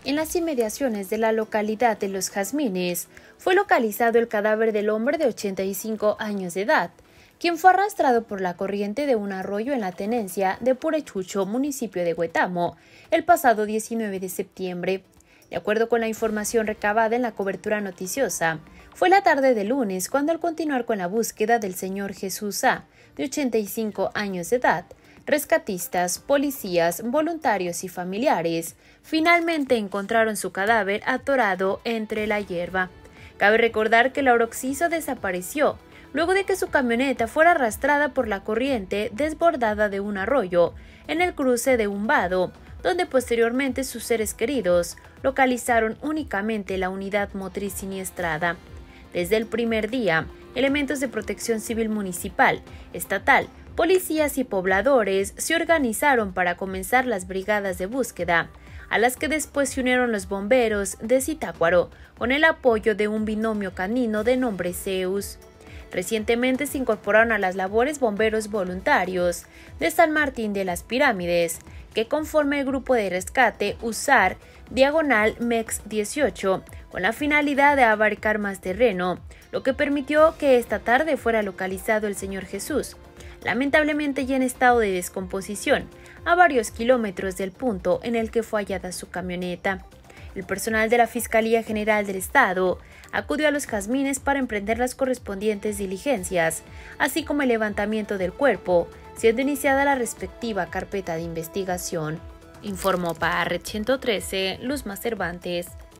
En las inmediaciones de la localidad de Los Jazmines fue localizado el cadáver del hombre de 85 años de edad, quien fue arrastrado por la corriente de un arroyo en la tenencia de Purechucho, municipio de Huetamo, el pasado 19 de septiembre. De acuerdo con la información recabada en la cobertura noticiosa, fue la tarde de lunes cuando, al continuar con la búsqueda del señor Jesús A., de 85 años de edad, rescatistas, policías, voluntarios y familiares finalmente encontraron su cadáver atorado entre la hierba. Cabe recordar que Laura Oxiso desapareció luego de que su camioneta fuera arrastrada por la corriente desbordada de un arroyo en el cruce de un vado, donde posteriormente sus seres queridos localizaron únicamente la unidad motriz siniestrada. Desde el primer día, elementos de protección civil municipal, estatal, policías y pobladores se organizaron para comenzar las brigadas de búsqueda, a las que después se unieron los bomberos de Zitácuaro, con el apoyo de un binomio canino de nombre Zeus. Recientemente se incorporaron a las labores bomberos voluntarios de San Martín de las Pirámides, que conforma el grupo de rescate USAR Diagonal MEX 18, con la finalidad de abarcar más terreno, lo que permitió que esta tarde fuera localizado el señor Jesús, lamentablemente ya en estado de descomposición, a varios kilómetros del punto en el que fue hallada su camioneta. El personal de la Fiscalía General del Estado acudió a Los Jazmines para emprender las correspondientes diligencias, así como el levantamiento del cuerpo, siendo iniciada la respectiva carpeta de investigación. Informó para Red 113, Luzma Cervantes.